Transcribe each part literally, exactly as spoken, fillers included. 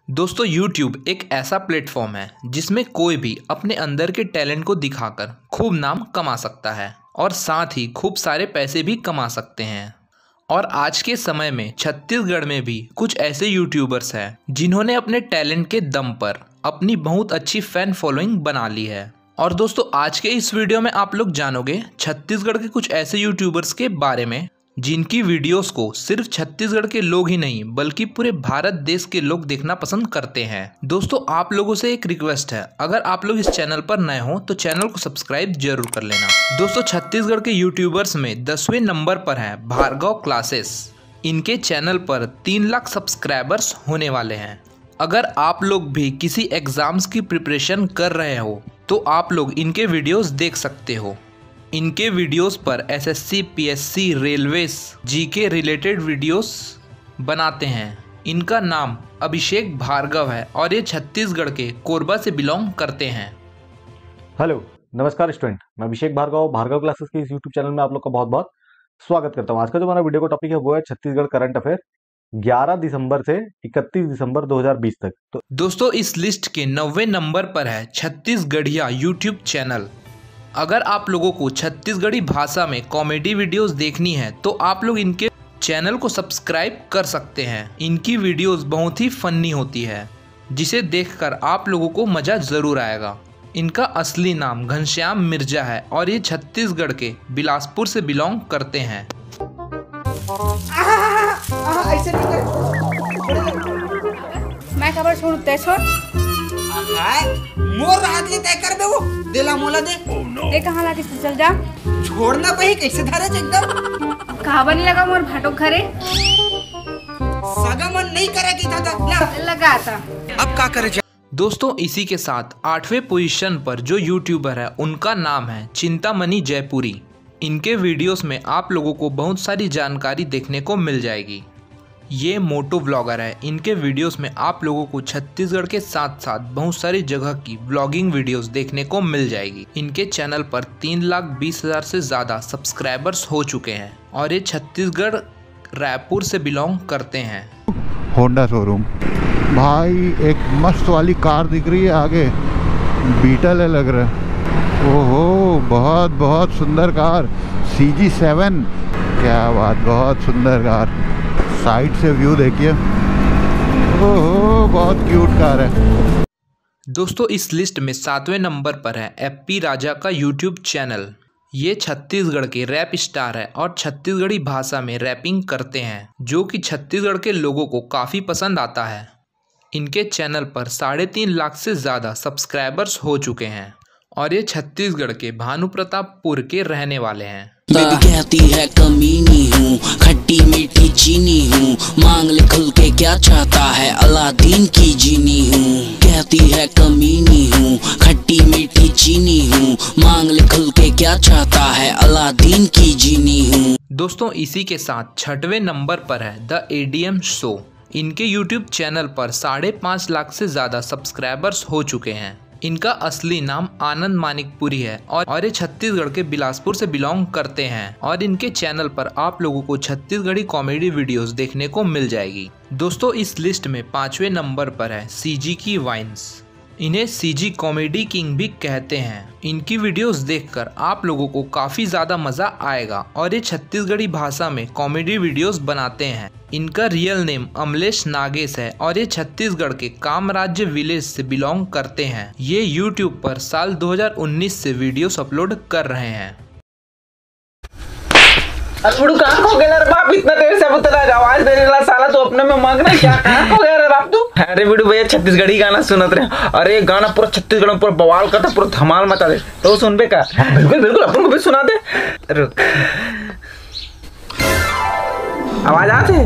दोस्तों YouTube एक ऐसा प्लेटफॉर्म है जिसमें कोई भी अपने अंदर के टैलेंट को दिखाकर खूब नाम कमा सकता है और साथ ही खूब सारे पैसे भी कमा सकते हैं। और आज के समय में छत्तीसगढ़ में भी कुछ ऐसे यूट्यूबर्स हैं जिन्होंने अपने टैलेंट के दम पर अपनी बहुत अच्छी फैन फॉलोइंग बना ली है। और दोस्तों आज के इस वीडियो में आप लोग जानोगे छत्तीसगढ़ के कुछ ऐसे यूट्यूबर्स के बारे में जिनकी वीडियोस को सिर्फ छत्तीसगढ़ के लोग ही नहीं बल्कि पूरे भारत देश के लोग देखना पसंद करते हैं। दोस्तों आप लोगों से एक रिक्वेस्ट है, अगर आप लोग इस चैनल पर नए हो तो चैनल को सब्सक्राइब जरूर कर लेना। दोस्तों छत्तीसगढ़ के यूट्यूबर्स में दसवें नंबर पर है भार्गव क्लासेस। इनके चैनल पर तीन लाख सब्सक्राइबर्स होने वाले हैं। अगर आप लोग भी किसी एग्जाम्स की प्रिपरेशन कर रहे हो तो आप लोग इनके वीडियोस देख सकते हो। इनके वीडियोस पर SSC, PSC, railways, GK related videos बनाते हैं। इनका नाम अभिषेक भार्गव है और ये छत्तीसगढ़ के कोरबा से बिलोंग करते हैं। हेलो नमस्कार स्टूडेंट, मैं अभिषेक भार्गव भार्गव क्लासेस के इस यूट्यूब चैनल में आप लोग का बहुत बहुत स्वागत करता हूँ। आज का जो हमारा वीडियो का टॉपिक है वो है छत्तीसगढ़ करंट अफेयर ग्यारह दिसंबर से इकतीस दिसंबर दो हज़ार बीस तक। तो दोस्तों इस लिस्ट के नौवे नंबर पर है छत्तीसगढ़िया यूट्यूब चैनल। अगर आप लोगों को छत्तीसगढ़ी भाषा में कॉमेडी वीडियोस देखनी है तो आप लोग इनके चैनल को सब्सक्राइब कर सकते हैं। इनकी वीडियोस बहुत ही फनी होती है जिसे देखकर आप लोगों को मज़ा ज़रूर आएगा। इनका असली नाम घनश्याम मिर्जा है और ये छत्तीसगढ़ के बिलासपुर से बिलोंग करते हैं। ऐसे नहीं कर। मैं खबर छोड़ते छोड़ मोर हाथ ले तय कर बे वो दिला मोला दे ए कहां लाके चल जा। छोड़ना पही कैसे धरे एकदम कहा बनी लगा मोर भाटो खरे सगा मन नहीं करे की था ना लगा था। अब का करे। दोस्तों इसी के साथ आठवें पोजीशन पर जो यूट्यूबर है उनका नाम है चिंतामणि जयपुरी। इनके वीडियोस में आप लोगों को बहुत सारी जानकारी देखने को मिल जाएगी। ये मोटो व्लॉगर है। इनके वीडियोस में आप लोगों को छत्तीसगढ़ के साथ साथ बहुत सारी जगह की व्लॉगिंग वीडियोस देखने को मिल जाएगी। इनके चैनल पर तीन लाख बीस हजार से ज़्यादा सब्सक्राइबर्स हो चुके हैं और ये छत्तीसगढ़ रायपुर से बिलोंग करते हैं। होंडा शोरूम भाई, एक मस्त वाली कार दिख रही है आगे, बीटल है लग रहा है। ओहो बहुत बहुत सुंदर कार, सी जी सेवन, क्या बात, बहुत सुंदर कार। साइड से व्यू देखिए, ओहो बहुत क्यूट कार है। दोस्तों इस लिस्ट में सातवें नंबर पर है एप्पी राजा का यूट्यूब चैनल। ये छत्तीसगढ़ के रैप स्टार है और छत्तीसगढ़ी भाषा में रैपिंग करते हैं जो कि छत्तीसगढ़ के लोगों को काफ़ी पसंद आता है। इनके चैनल पर साढ़े तीन लाख से ज़्यादा सब्सक्राइबर्स हो चुके हैं और ये छत्तीसगढ़ के भानु प्रतापपुर के रहने वाले हैं। बेबी कहती है कमीनी हूँ, खट्टी मीठी चीनी हूँ, मांग ले खुल के क्या चाहता है, अलादीन की जीनी हूँ। कहती है कमीनी हूँ, खट्टी मीठी चीनी हूँ, मांग ले खुल के क्या चाहता है, अलादीन की जीनी हूँ। दोस्तों इसी के साथ छठवें नंबर पर है द एडीएम शो। इनके यूट्यूब चैनल पर साढ़े पाँच लाख से ज़्यादा सब्सक्राइबर्स हो चुके हैं। इनका असली नाम आनंद मानिकपुरी है और और ये छत्तीसगढ़ के बिलासपुर से बिलोंग करते हैं और इनके चैनल पर आप लोगों को छत्तीसगढ़ी कॉमेडी वीडियोस देखने को मिल जाएगी। दोस्तों इस लिस्ट में पाँचवें नंबर पर है सीजी की वाइन्स। इन्हें सीजी कॉमेडी किंग भी कहते हैं। इनकी वीडियोस देखकर आप लोगों को काफ़ी ज़्यादा मज़ा आएगा और ये छत्तीसगढ़ी भाषा में कॉमेडी वीडियोस बनाते हैं। इनका रियल नेम अमलेश नागेश है और ये छत्तीसगढ़ के कामराज्य विलेज से बिलोंग करते हैं। ये यूट्यूब पर साल दो हज़ार उन्नीस से वीडियोस अपलोड कर रहे हैं। अलमुड़ू कहाँ खो गया रे बाप, इतना देर से बता रहा आवाज देने वाला साला तो अपने में मग्न है क्या, कहाँ खो गया रे बाप तू। अरे बिडू भैया छत्तीसगढ़ी गाना सुनत रहे, अरे गाना पूरा छत्तीसगढ़ में पूरा बवाल करता, पूरा धमाल मचा दे, तो सुनबे का। बिल्कुल बिल्कुल अपन को भी सुना दे। रुक आवाज आते।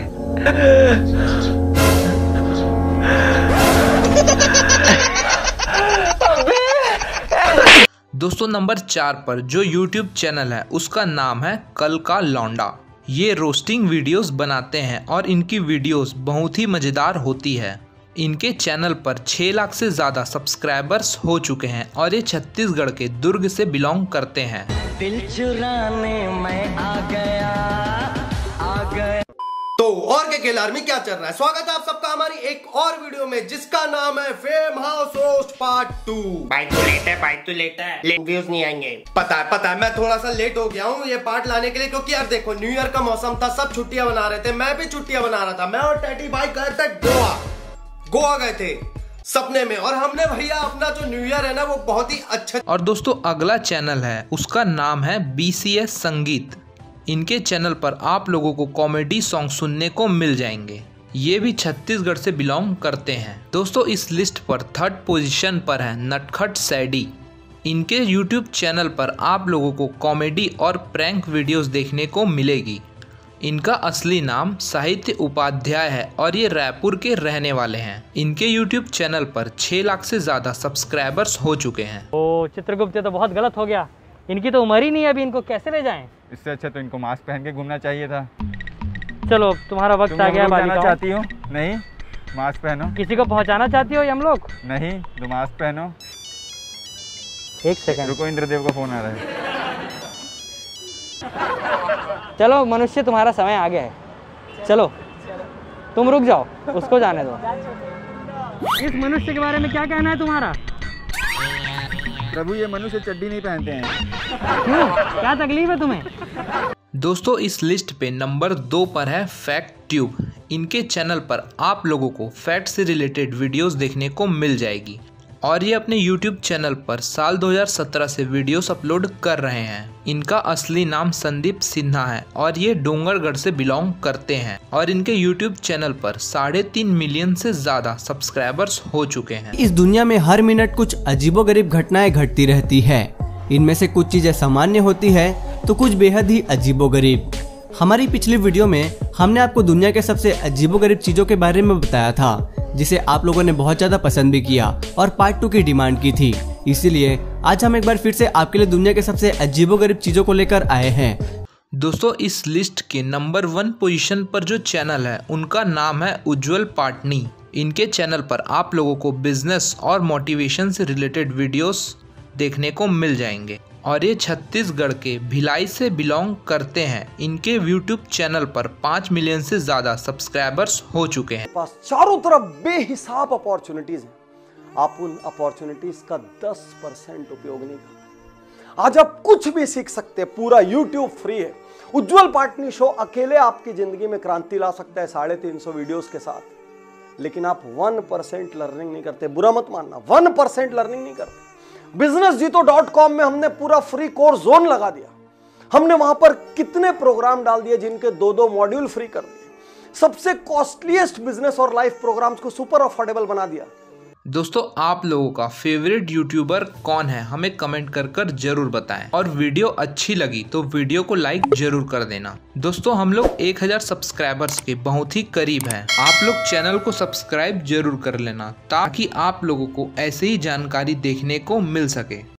दोस्तों नंबर चार पर जो यूट्यूब चैनल है उसका नाम है कल का लौंडा। ये रोस्टिंग वीडियोस बनाते हैं और इनकी वीडियोस बहुत ही मज़ेदार होती है। इनके चैनल पर छः लाख से ज़्यादा सब्सक्राइबर्स हो चुके हैं और ये छत्तीसगढ़ के दुर्ग से बिलोंग करते हैं। दिल चुराने मैं आ गया आ गया। तो तो और के केल आर्मी क्या चल रहा है। स्वागत है आप सबका हमारी एक और वीडियो में जिसका नाम है fame house roast part two. भाई तू लेट है भाई तू लेट है लेट व्यूज नहीं आएंगे। पता है पता है मैं थोड़ा सा लेट हो गया हूँ ये पार्ट लाने के लिए, क्योंकि यार देखो न्यू ईयर का मौसम था, सब छुट्टियां बना रहे थे, मैं भी छुट्टियां बना रहा था। मैं और टैटी भाई गए थे गोवा। गोवा गए थे सपने में, और हमने भैया अपना जो न्यू ईयर है ना वो बहुत ही अच्छा। और दोस्तों अगला चैनल है, उसका नाम है बी सी एस संगीत। इनके चैनल पर आप लोगों को कॉमेडी सॉन्ग सुनने को मिल जाएंगे। ये भी छत्तीसगढ़ से बिलोंग करते हैं। दोस्तों इस लिस्ट पर थर्ड पोजीशन पर है नटखट सैडी। इनके यूट्यूब चैनल पर आप लोगों को कॉमेडी और प्रैंक वीडियोस देखने को मिलेगी। इनका असली नाम साहित्य उपाध्याय है और ये रायपुर के रहने वाले हैं। इनके यूट्यूब चैनल पर छह लाख से ज़्यादा सब्सक्राइबर्स हो चुके हैं। ओ चित्रगुप्त, तो बहुत गलत हो गया। इनकी तो उम्र ही नहीं है अभी, इनको कैसे ले जाएं? इससे अच्छा तो इनको मास्क पहन के घूमना चाहिए था। चलो तुम्हारा वक्त आ गया। बालिकाओं चाहती हो? नहीं, मास्क पहनो। किसी को पहुंचाना चाहती हो हम लोग? नहीं, तो मास्क पहनो। एक सेकंड रुको, इंद्रदेव का फोन आ रहा है। चलो मनुष्य, तुम्हारा समय आ गया है। चलो तुम रुक जाओ, उसको जाने दो। इस मनुष्य के बारे में क्या कहना है तुम्हारा? प्रभु ये मनुष्य चड्डी नहीं पहनते हैं। क्यों, क्या तकलीफ है तुम्हें? दोस्तों इस लिस्ट पे नंबर दो पर है फैक्ट ट्यूब। इनके चैनल पर आप लोगों को फैक्ट से रिलेटेड वीडियोस देखने को मिल जाएगी और ये अपने यूट्यूब चैनल पर साल दो हज़ार सत्रह से वीडियोस अपलोड कर रहे हैं। इनका असली नाम संदीप सिन्हा है और ये डोंगरगढ़ से बिलोंग करते हैं और इनके यूट्यूब चैनल पर साढ़े तीन मिलियन से ज्यादा सब्सक्राइबर्स हो चुके हैं। इस दुनिया में हर मिनट कुछ अजीबोगरीब घटनाएं घटती रहती है। इनमें से कुछ चीजें सामान्य होती है तो कुछ बेहद ही अजीबोगरीब। हमारी पिछली वीडियो में हमने आपको दुनिया के सबसे अजीबोगरीब चीजों के बारे में बताया था, जिसे आप लोगों ने बहुत ज्यादा पसंद भी किया और पार्ट टू की डिमांड की थी। इसीलिए आज हम एक बार फिर से आपके लिए दुनिया के सबसे अजीबोगरीब चीजों को लेकर आए हैं। दोस्तों इस लिस्ट के नंबर वन पोजीशन पर जो चैनल है उनका नाम है उज्जवल पाटनी। इनके चैनल पर आप लोगों को बिजनेस और मोटिवेशन से रिलेटेड वीडियोस देखने को मिल जाएंगे और ये छत्तीसगढ़ के भिलाई से बिलोंग करते हैं। इनके यूट्यूब चैनल पर पाँच मिलियन से ज्यादा सब्सक्राइबर्स हो चुके हैं। पास चारों तरफ बेहिसाब अपॉर्चुनिटीज हैं, आप उन अपॉर्चुनिटीज का दस परसेंट उपयोग नहीं करते। आज आप कुछ भी सीख सकते हैं, पूरा यूट्यूब फ्री है। उज्जवल पाटनी शो अकेले आपकी जिंदगी में क्रांति ला सकता है साढ़े तीन सौ वीडियोस के साथ, लेकिन आप वन परसेंट लर्निंग नहीं करते। बुरा मत मानना, वन परसेंट लर्निंग नहीं करते। बिजनेस जीतो डॉट कॉम में हमने पूरा फ्री कोर्स जोन लगा दिया। हमने वहां पर कितने प्रोग्राम डाल दिए जिनके दो दो मॉड्यूल फ्री कर दिए। सबसे कॉस्टलीस्ट बिजनेस और लाइफ प्रोग्राम्स को सुपर अफोर्डेबल बना दिया। दोस्तों आप लोगों का फेवरेट यूट्यूबर कौन है हमें कमेंट कर कर जरूर बताएं और वीडियो अच्छी लगी तो वीडियो को लाइक जरूर कर देना। दोस्तों हम लोग एक हज़ार सब्सक्राइबर्स के बहुत ही करीब हैं। आप लोग चैनल को सब्सक्राइब जरूर कर लेना ताकि आप लोगों को ऐसे ही जानकारी देखने को मिल सके।